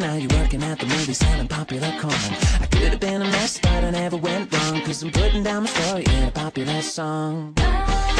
now you're working at the movie selling popular corn. I could have been a mess, but I never went wrong, 'cause I'm putting down my story in a popular song. I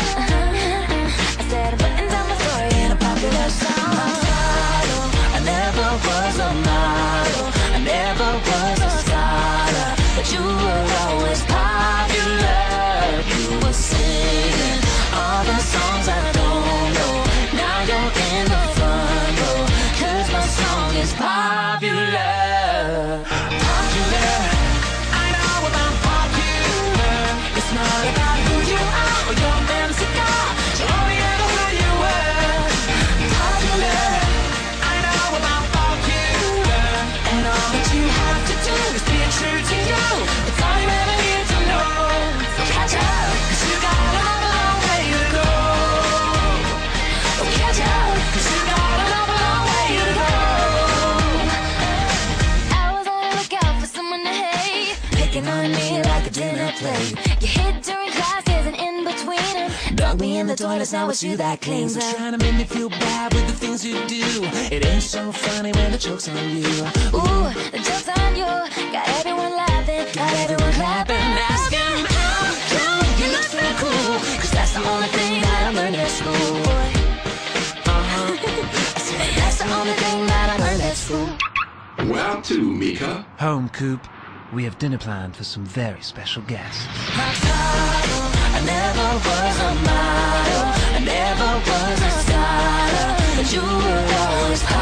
said I'm putting down my story in a popular song. I never was a model, I never was a scholar, but you were always popular. You were singing all the songs I don't know. Now you're in the front row, 'cause my song is popular. Popular, I know about popular. It's not about who you are or your fancy car, show me ever who you were. Popular, I know about popular, and all that you have to do is be true to you. It's all you ever need to know. So catch up, 'cause you got a long way to go. Oh, catch up, 'cause you got a long way to go. I was on the lookout for someone to hate, Picking on me like a dinner plate. you hid during classes and in between them. Dug me in the toilets, now it's you that cleans up. Trying to make me feel bad with the things you do. It ain't so funny when the joke's on you. Ooh, the joke's on you. Got everyone laughing, got everyone clapping, Asking how come you look so cool, 'cause that's the only thing that I learned at school. I said that's the only thing that I learned at school. Where to, Mika? Home, Coop. We have dinner planned for some very special guests. I never was a model, I never was a scholar, but you were always